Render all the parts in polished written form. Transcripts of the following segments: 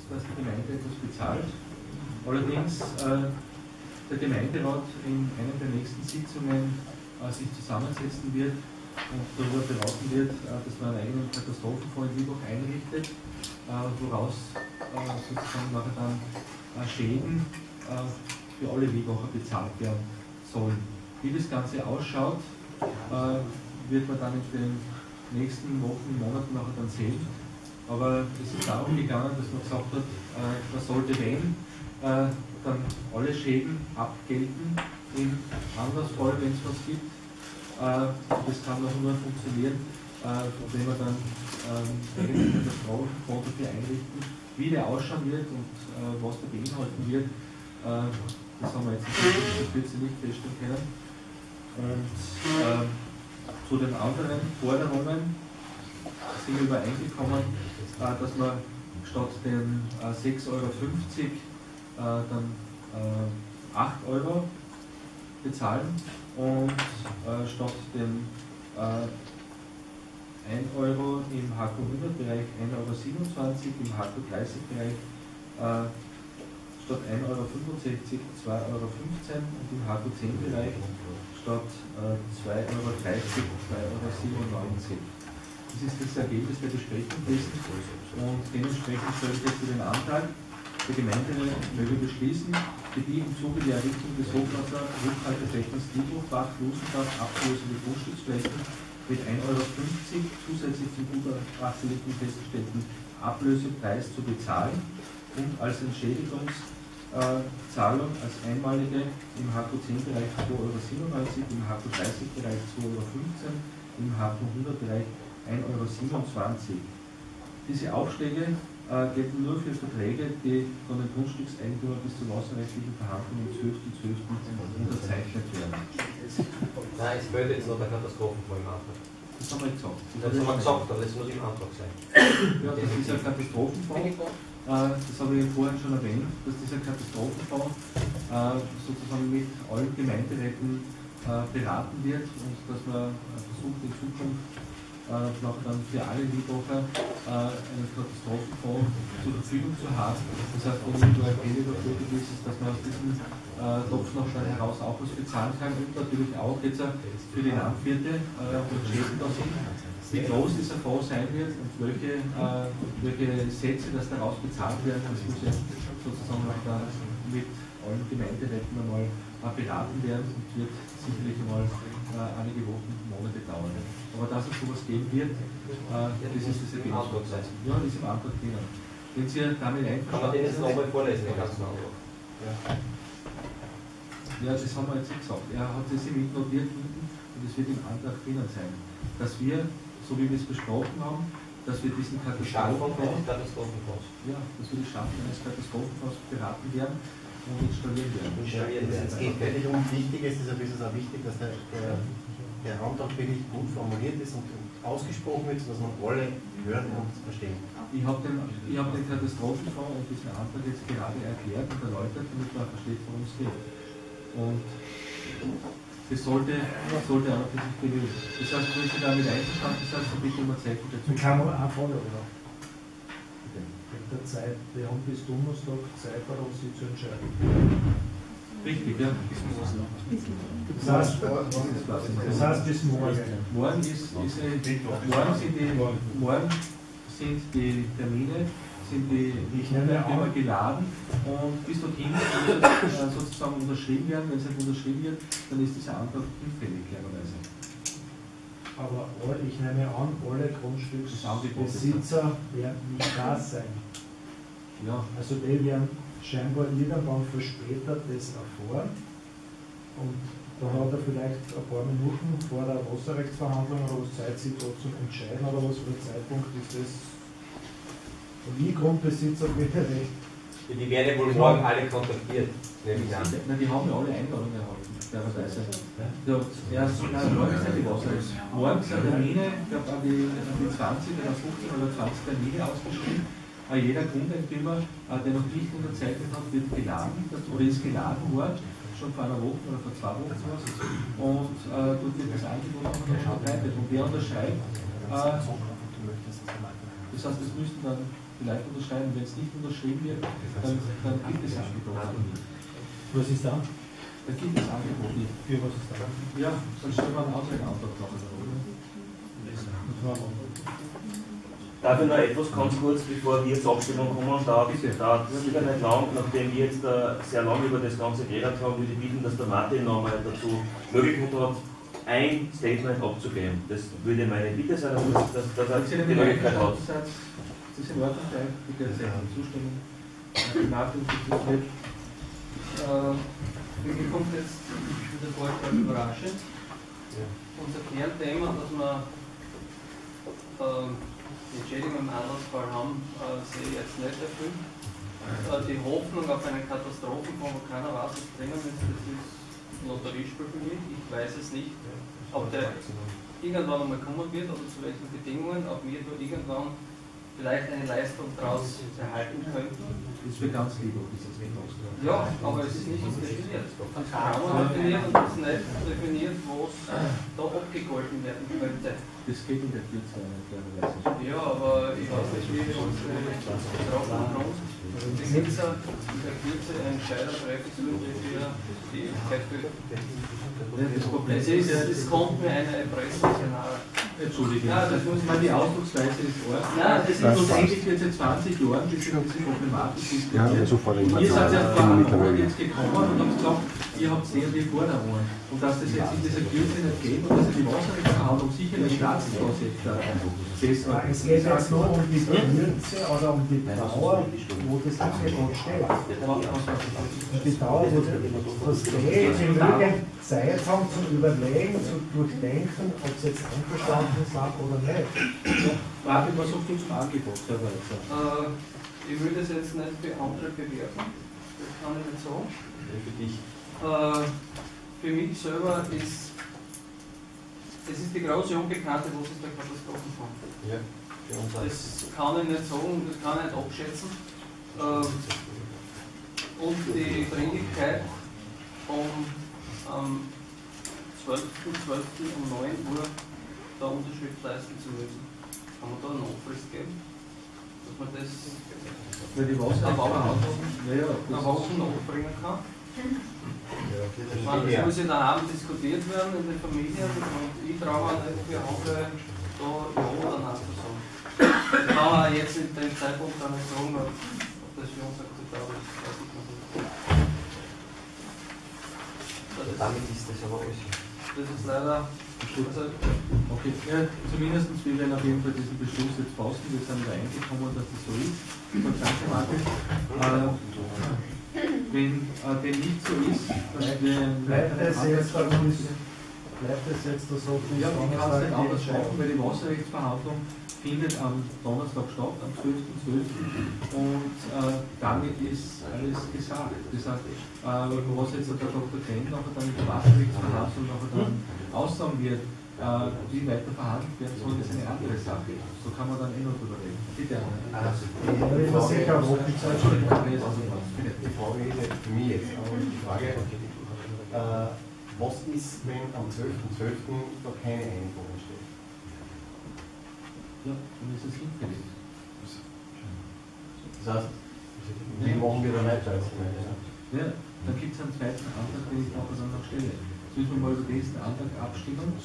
dass die Gemeinde etwas bezahlt. Allerdings der Gemeinderat in einer der nächsten Sitzungen sich zusammensetzen wird und darüber beraten wird, dass man einen eigenen Katastrophenfonds in Liebach einrichtet, woraus sozusagen nachher dann Schäden für alle Liebacher bezahlt werden sollen. Wie das Ganze ausschaut, wird man dann in den nächsten Wochen, Monaten nachher dann sehen. Aber es ist darum gegangen, dass man gesagt hat, man sollte, wenn, dann alle Schäden abgelten im Anlassfall, wenn es was gibt. Das kann auch nur funktionieren, wenn wir dann einen Katastrophenfonds dafür einrichten. Wie der ausschauen wird und was da beinhalten wird, das haben wir jetzt in Kürze nicht feststellen können. Und zu den anderen Forderungen sind wir übereingekommen, dass wir statt den 6,50 Euro dann 8 Euro bezahlen und statt den 1 Euro im HQ100-Bereich 1,27 Euro, im HQ30-Bereich statt 1,65 Euro 2,15 Euro und im HQ10-Bereich statt 2,30 Euro 2,97 Euro. Das ist das Ergebnis der Besprechung gewesen und dementsprechend stelle ich jetzt den Antrag, der Gemeinderat möge beschließen, für die im Zuge der Errichtung des Hochwasser Rückhalteflächens Liebach, Flusenbach abzulösende Grundstücksflächen mit 1,50 Euro zusätzlich zum gutachterlichen festgestellten Ablösepreis zu bezahlen und als Entschädigungszahlung als einmalige im HQ10-Bereich 2,97 Euro, im HQ30-Bereich 2,15 Euro, im HQ100-Bereich 1,27 Euro. Diese Aufschläge gelten nur für Verträge, die von den Grundstückseigentümern bis zur wasserrechtlichen Verhandlung am 12.12. unterzeichnet werden. Nein, es fehlt jetzt noch der Katastrophenfonds im Antrag. Das haben wir gesagt. Das haben wir gesagt, aber das muss im Antrag sein. Ja, das ist ein Katastrophenfonds. Das habe ich vorhin schon erwähnt, dass dieser Katastrophenfonds sozusagen mit allen Gemeinderäten beraten wird und dass man versucht in Zukunft dann für alle Liebacher einen Katastrophenfonds zur Verfügung zu haben. Das heißt, wenn nur ein Geld überflüssig ist, dass man aus diesem Topf noch dann heraus auch was bezahlen kann und natürlich auch jetzt für die Landwirte, die Schäden da sind. Wie groß dieser Fonds sein wird und welche Sätze das daraus bezahlt werden, das muss jetzt sozusagen auch dann mit allen Gemeinderäten einmal beraten werden und wird sicherlich einmal einige Wochen, Monate dauern. Aber dass es sowas geben wird, das ist das Ergebnis. Ja, das ist im Antrag drinnen. Wenn Sie damit einverstanden sind. Kann man den jetzt nochmal vorlesen, den ganzen Antrag? Ja, das haben wir jetzt gesagt. Er hat das mitnotiert hinten und es wird im Antrag drinnen sein, dass wir, so wie wir es besprochen haben, dass wir diesen Katastrophenfonds, ja, dass wir die Schaffung eines Katastrophenfonds beraten werden und installieren werden. Es geht völlig um Wichtiges, deshalb ist es auch wichtig, dass der Antrag wirklich gut formuliert ist und ausgesprochen wird, sodass man alle hören und verstehen. Ich habe den Katastrophenfonds und diesen Antrag jetzt gerade erklärt und erläutert, damit man versteht, worum es geht. Und das sollte auch für sich genügen. Das heißt, wenn Sie damit einverstanden sind, dann bitte um ein Zeichen dazu. Dann kann man eine Frage, oder? Der Zeit, wir haben bis Donnerstag Zeit, darauf Sie zu entscheiden. Richtig, ja. Das heißt bis morgen. Morgen sind die Termine immer geladen und bis dorthin sozusagen unterschrieben werden. Wenn es nicht unterschrieben wird, dann ist dieser Antrag hinfällig, klarerweise. Aber ich nehme an, alle Grundstücksbesitzer werden nicht da sein. Ja. Also die werden scheinbar irgendwann verspätet das erfahren und da hat er vielleicht ein paar Minuten vor der Wasserrechtsverhandlung oder was Zeit, sich da zu entscheiden oder was für ein Zeitpunkt ist das. Und ich Grundbesitzer bitte recht. Die werden wohl morgen alle kontaktiert, nehme ich an. Nein, die haben ja alle Einladungen erhalten, fairerweise. Morgen sind die Wasserrechts. Morgen sind Termine, ich glaube an die 20 oder 15 oder 20 Termine ausgeschrieben. Jeder Grundeigentümer, der noch nicht unterzeichnet hat, wird geladen oder ist geladen worden, schon vor einer Woche oder vor 2 Wochen sowas. Und dort wird das Angebot auch noch verbreitet. Und wer unterschreibt, das heißt, das müssten dann vielleicht unterschreiben. Wenn es nicht unterschrieben wird, dann gibt es Angebot nicht. Was ist da? Da gibt es Angebot nicht. Für was ist da? Ja, dann stellen wir einen anderen Antrag noch. Darf ich noch etwas ganz kurz, bevor wir zur Abstimmung kommen, dauert sicher nicht lang, nachdem wir jetzt sehr lange über das Ganze geredet haben, würde ich bitten, dass der Martin noch einmal dazu Möglichkeit hat, ein Statement abzugeben. Das würde meine Bitte sein, dass er die Möglichkeit hat. Das ist in Ordnung, bitte zustimmen. Die Martin wird. Mir kommt jetzt dieser Vorschlag überraschend. Unser Kernthema, dass wir die Entschädigung im Anlassfall haben, sehe ich jetzt nicht erfüllt. Die Hoffnung auf einen Katastrophenfonds, wo keiner weiß, was drinnen ist, das ist ein Lotteriespiel für mich. Ich weiß es nicht, ob der irgendwann einmal kommen wird oder zu welchen Bedingungen, ob wir da irgendwann vielleicht eine Leistung daraus erhalten könnten. Das wird ganz lieb, ob das jetzt nicht machst. Ja, aber es ist nicht definiert. Das ist genau definiert und es ist nicht definiert, was da abgegolten werden könnte. Das geht in der Kürze klarerweise. Ja, aber ich weiß nicht, wie wir uns drauf und die Kürze einen Entscheider treffen sollte für die Ewigkeit. Das Problem ist, Es kommt mir eine Erpressungsszenario. Entschuldigung, Ja, das muss man die Ausdrucksweise ist arg. Nein, das ist Schlussendlich wird seit 20 Jahren diese Problematik Ja, diskutiert. sofort Ihr seid ja vor einem Monat jetzt gekommen und habt gesagt, ihr habt sehr die Forderungen. Und dass das jetzt in dieser Kürze nicht geht und dass die Wasserrechtsverhandlung sicher nicht Staatsvorsicht Es geht jetzt nur um die Kürze oder um die Dauer, wo das Angebot steht. Die Dauer, wo das steht, genügend Zeit haben zum Überlegen, zu durchdenken, ob sie jetzt einverstanden sind oder nicht. Frage, was sagt ihr zum Angebot, Herr Walzer? Ich würde es jetzt nicht für andere bewerten. Das kann ich nicht sagen. Für dich. Für mich selber ist es ist die große Unbekannte, was ist der Katastrophenfonds. Ja, für uns auch. Das kann ich nicht sagen, das kann ich nicht abschätzen. Und die Dringlichkeit am 12.12. um 9 Uhr da Unterschrift leisten zu müssen. Kann man da eine Nachfrist geben? Dass man das Weil die Wasserrechtsverhandlung eine Woche nachbringen kann? Das muss ja daheim diskutiert werden in den Familien und ich traue mir nicht für andere da ja oder nein zu sagen. Ich kann auch jetzt in dem Zeitpunkt auch nicht sagen, ob das für uns akzeptabel ist. Weiß ich noch nicht. Damit ist das aber alles. Das ist leider. Also, okay, ja, zumindest wir werden auf jeden Fall diesen Beschluss jetzt fassen. Wir sind übereingekommen, dass das so ist. Danke, Martin. Wenn dem nicht so ist, dann Bleibt es jetzt so, ja, ich kann es nicht anders machen, weil die Wasserrechtsverhandlung findet am Donnerstag statt, am 12.12. und damit ist alles gesagt. Das heißt, was jetzt der Dr. Krenn nachher dann in der Wasserrechtsverhandlung nachher dann aussagen wird, wie weiter verhandelt werden soll, ist eine andere Sache. So kann man dann noch drüber reden. Bitte. Die Frage ist jetzt für mich jetzt, aber die Frage, was ist, wenn am 12.12. da keine Einigung entsteht? Ja, dann ist es hinfällig. Das heißt, wie machen wir da weiter? Ja, dann gibt es einen zweiten Antrag, den ich nachher dann noch stelle. Jetzt müssen wir mal über diesen Antrag abstimmen. Und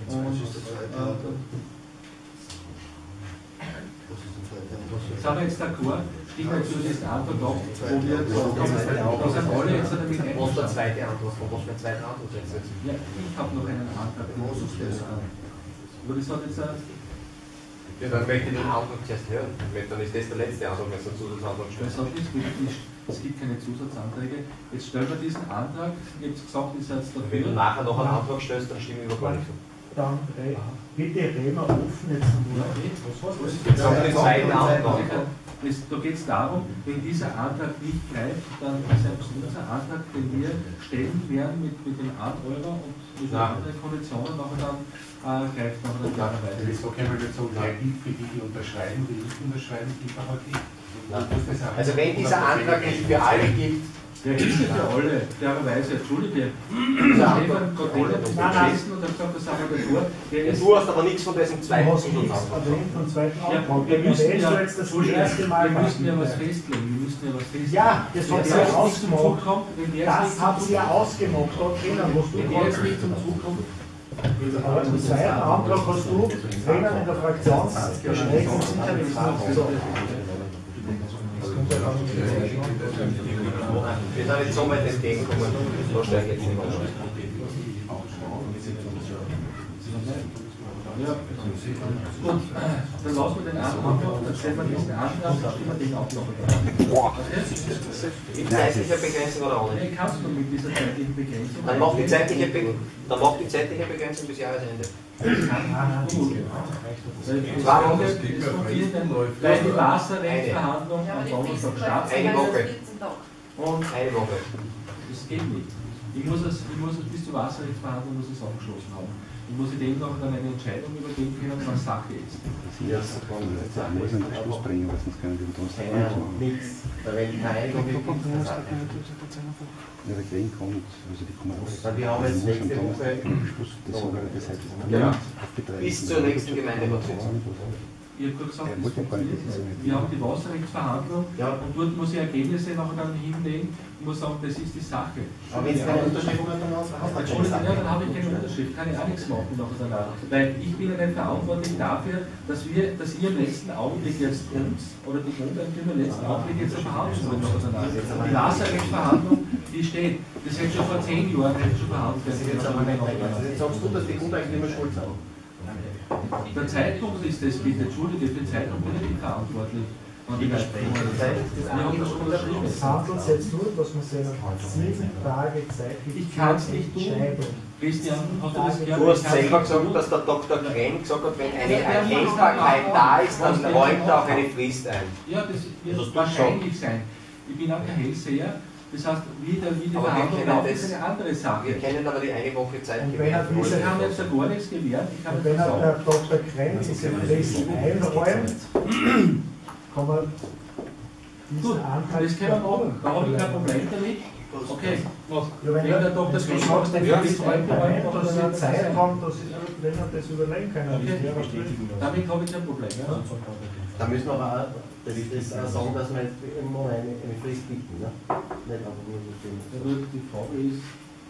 sind wir jetzt d'accord, stimmen wir zu diesem Antrag ab, wo wir da sind alle jetzt damit Was der einverstanden. zweite Antrag? Was für ein zweiten Antrag jetzt? Ja, ich habe noch einen Antrag, den ich so stellen kann. Aber das hat jetzt Ja, dann möchte ich den Antrag zuerst hören. Dann ist das der letzte Antrag, wenn es einen Zusatzantrag das stellt. hat nichts mit, es gibt keine Zusatzanträge. Jetzt stellen wir diesen Antrag, ich habe gesagt, ihr seid Wenn du dafür. nachher noch einen Antrag stellst, dann stimmen wir gar nicht. Dann bitte reden wir offen jetzt nur. Jetzt haben wir den zweiten Antrag. Da geht es darum, wenn dieser Antrag nicht greift, dann selbst unser Antrag, den wir stellen werden mit dem 1 Euro und mit den anderen Konditionen, nachher dann greift nachher dann klarerweise. Das ist okay, weil wir sagen, der gilt für die, die unterschreiben, die nicht unterschreiben, gilt auch nicht. Also wenn dieser Antrag nicht für alle gilt, Der ist ja für alle, klarerweise, entschuldige. Stefan Gotteller ist gesessen und hat gesagt, das haben wir davor. Du hast aber nichts von diesem zweiten Du hast nichts Zusatzantrag. erwähnt vom zweiten Antrag. Wir müssen erwähnst ja, du jetzt das erste Mal wir müssen ja was machen. festlegen. Ja, das hat sie ja ausgemacht. Das hat sie ja ausgemacht, da drinnen, was du wenn der jetzt nicht zum Zug kommt, aber im zweiten Antrag hast du drinnen in der Fraktionsbesprechung sicher nicht so. Wir sind jetzt so weit entgegengekommen, da steige ich jetzt nicht mehr. ja, gut, dann lassen wir den Antrag noch, dann stellen wir diesen Antrag, dann stimmen wir den auch noch. Die zeitliche Begrenzung oder auch Nee, nicht? kannst du mit dieser zeitlichen Begrenzung. Dann macht die zeitliche Begrenzung bis Jahresende. Gut. Weil die Wasserrechtsverhandlung am Donnerstag Eine Woche. und Eine Woche. das geht nicht. Ich muss es bis zur Wasserrechtsverhandlung muss es abgeschlossen haben. Ich muss dem noch dann eine Entscheidung übergeben können, was Sache ist. Ja, Das muss einen Schluss bringen, weil sonst können wir uns keine Ahnung, nichts. Da wenn keine Einigung gibt, gibt es das Ja, der Green kommt, also die kommen raus. Wir haben jetzt nächste Woche Das soll das heißt, Ja. Bis zur nächsten Gemeinderatssitzung. Ich habe gesagt, das funktioniert nicht. Wir haben die Wasserrechtsverhandlung und dort muss ich Ergebnisse noch dann hinlegen. Ich muss sagen, das ist die Sache. Aber wenn es keine Unterschrift dann hast, Entschuldigung, ja, dann habe ich keine Unterschrift, kann ich auch nichts machen noch danach. Weil ich bin ja nicht verantwortlich dafür, dass ihr im letzten Augenblick jetzt uns oder die Grundeigentümer im letzten Augenblick jetzt eine Verhandlung wollen noch danach. Die Wasserrechtsverhandlung, die steht, das hätte schon vor 10 Jahren schon verhandelt werden. Jetzt sagst du, dass die Grundeigentümer schuld sind. Der Zeitpunkt ist das, bitte, entschuldige, für den Zeitpunkt bin ich nicht verantwortlich. Es handelt sich jetzt nur, dass man sich 7 Tage Zeit gibt. Ich kann es nicht tun. Entscheidung. Christian, hast du das gehört? Du hast selber gesagt, dass der Dr. Krenn gesagt hat, wenn eine Erkennbarkeit da ist, dann räumt er auch eine Frist ein. Ja, das wird wahrscheinlich sein. Ich bin auch kein Hellseher. Das heißt, wie die Aber Verhandlung läuft, ist eine andere Wir Sache. kennen aber die eine Woche Zeit Und wenn er gewährt. Wir haben jetzt ja gar nichts gewährt. Ich kann Und das wenn er sagen. der Dr. Krenn diese Frist einräumt, kann man diesen Gut, Antrag das können wir machen. Da habe ich kein Problem damit. Okay, was? Ja, wenn der Dr. du Krenn sagst, sagt, der ja, Frist das einräumt, dass sie Zeit haben, dass sie, wenn er das überlegen kann. Okay. Damit habe ich kein Problem. Ja. Da müssen wir aber auch das sagen, dass wir jetzt immer eine Frist bieten. Ne? Nicht einfach nur so stehen. Also die Frage ist,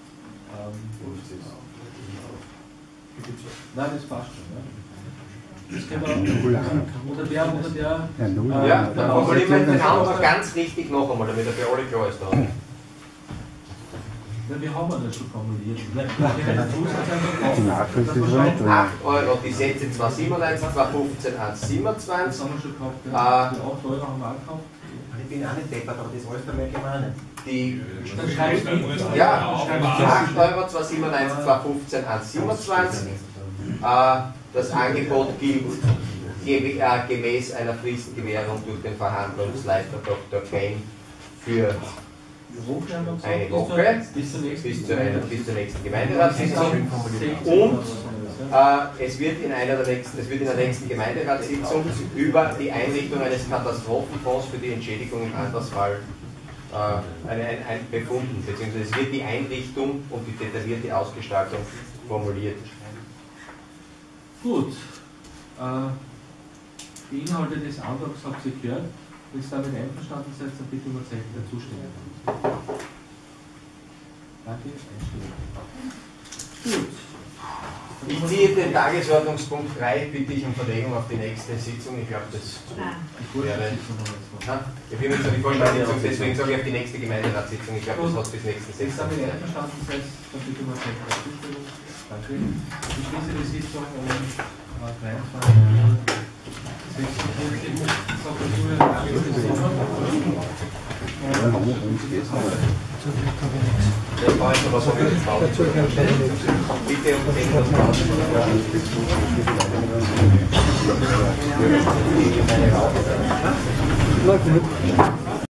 nein, das passt schon. Ja. Das können wir oder der Ja, dann formulieren wir den Antrag ganz richtig noch einmal, damit er für alle klar ist. Da. Ja, wir haben das schon formuliert. Die Nachfrist ist schon nicht drin. 8 Euro, die Sätze 297, 215, 127. Das haben wir schon gehabt. Ja. Die 8 Euro haben wir auch gehabt. Ich bin auch nicht deppert, aber das alles bei mir gemeint. Die Dann schreibst du ja, 8 Euro, 297, 215, 127. Das Angebot gilt gemäß einer Fristengewährung durch den Verhandlungsleiter Dr. Krenn für eine Woche bis zur nächsten Gemeinderatssitzung. Und es wird in der nächsten Gemeinderatssitzung über die Einrichtung eines Katastrophenfonds für die Entschädigung im Andersfall befunden, beziehungsweise es wird die Einrichtung und die detaillierte Ausgestaltung formuliert. Gut. Die Inhalte des Antrags habt ihr gehört. Wenn ihr damit einverstanden seid, dann bitte um ein Zeichen der Zustimmung. Danke. Gut. Ich ziehe den Tagesordnungspunkt 3, bitte ich um Verlegung auf die nächste Sitzung. Ich glaube, das wäre. Ich bin jetzt auf die Vorstandssitzung, deswegen sage ich auf die nächste Gemeinderatssitzung. Ich glaube, das hat bis nächsten Wenn ihr 6. damit einverstanden seid, dann bitte um ein Zeichen der Zustimmung. Danke. Ich schließe die Sitzung um 23 Uhr. Das war jetzt aber so viel Pause. Bitte um 10 Uhr.